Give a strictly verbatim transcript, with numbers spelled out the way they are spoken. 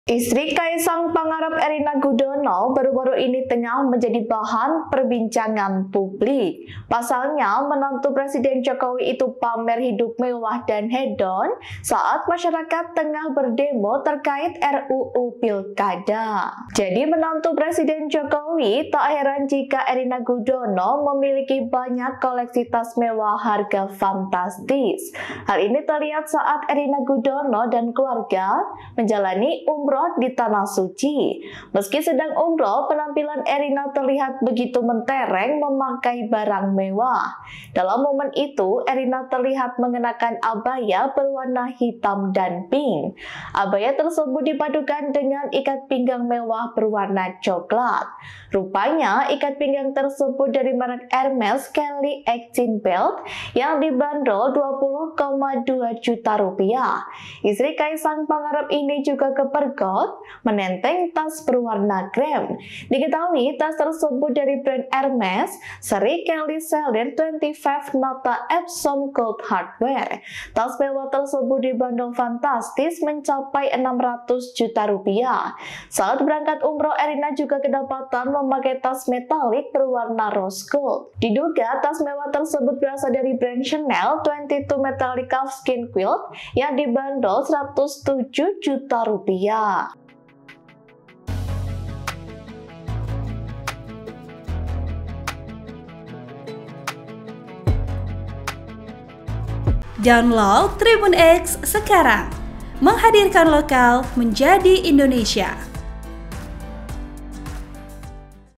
Istri Kaisang Pangarep Erina Gudono baru-baru ini tengah menjadi bahan perbincangan publik. Pasalnya, menantu Presiden Jokowi itu pamer hidup mewah dan hedon saat masyarakat tengah berdemo terkait R U U Pilkada. Jadi menantu Presiden Jokowi tak heran jika Erina Gudono memiliki banyak koleksi tas mewah harga fantastis. Hal ini terlihat saat Erina Gudono dan keluarga menjalani umroh di Tanah Suci. Meski sedang umroh, penampilan Erina terlihat begitu mentereng memakai barang mewah. Dalam momen itu, Erina terlihat mengenakan abaya berwarna hitam dan pink. Abaya tersebut dipadukan dengan ikat pinggang mewah berwarna coklat. Rupanya, ikat pinggang tersebut dari merek Hermes Kelly Exchange Belt yang dibanderol dua puluh koma dua juta rupiah. Istri Kaisang Pangarep ini juga kepergok menenteng tas berwarna krem. Diketahui tas tersebut dari brand Hermes seri Kelly Seller dua puluh lima Nota Epsom Gold Hardware. Tas mewah tersebut dibanderol fantastis mencapai enam ratus juta rupiah. Saat berangkat umroh, Erina juga kedapatan memakai tas metalik berwarna rose gold. Diduga tas mewah tersebut berasal dari brand Chanel dua puluh dua Metallic Calfskin Quilt yang dibanderol seratus tujuh juta rupiah. Download Tribun X sekarang, menghadirkan lokal menjadi Indonesia.